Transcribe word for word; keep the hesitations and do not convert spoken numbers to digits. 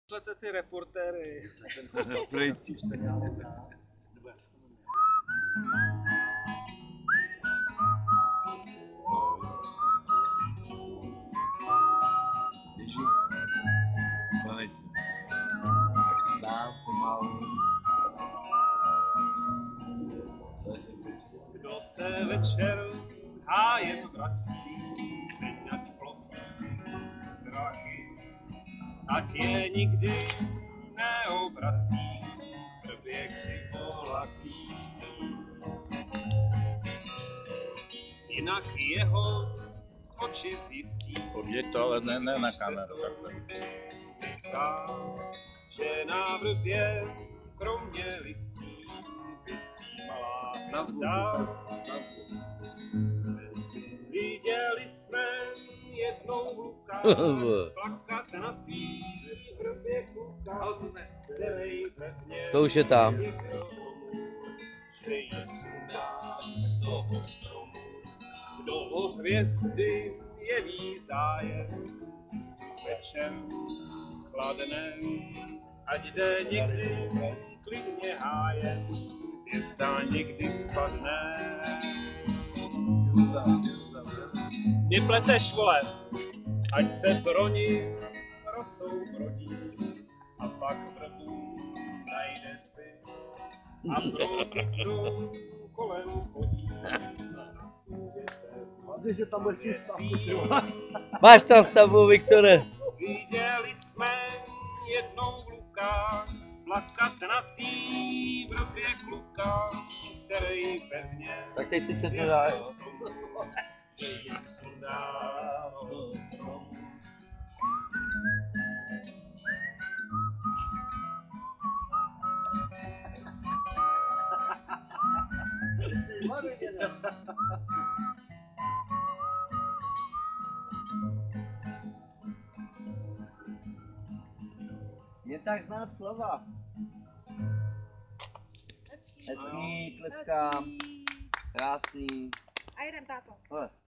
Pošlete ty reportéry. Prejti. Běží. Konečně. Tak stát pomalu. Kdo se večer hájem vrací, vyňať plochý zraky, ať je nikdy neobrací, prbě křivolaký. Jinak jeho oči zjistí, Je to, ale ne, ne na kameru. Zdá, že na vrbě kromě listí visí malá hvězda. Viděli jsme jednou hluka plakat na tý vrbě kluka, který pevně To už je tam. věřil tomu, že jí sundá z toho stromu. Kdo od hvězdy jeví zájem, večer chladné, ať jde někdy klidně hájem, hvězda někdy spadne. Mě pleteš, vole, ať se pro ní rosou brodí, a pak vrbu najde si a pro co kolem chodí. Hlavně, že tam lehký stav. Máš tam stavbu, Viktore. Viděli jsme jednou kluka plakat na tý vrbě kluka, který pevně Tak teď si se to dá. věřil tomu, že jí sundá z toho stromu. Je tak znát slova. Hezký, tleskám, krásný. A jedem, táto. Hele.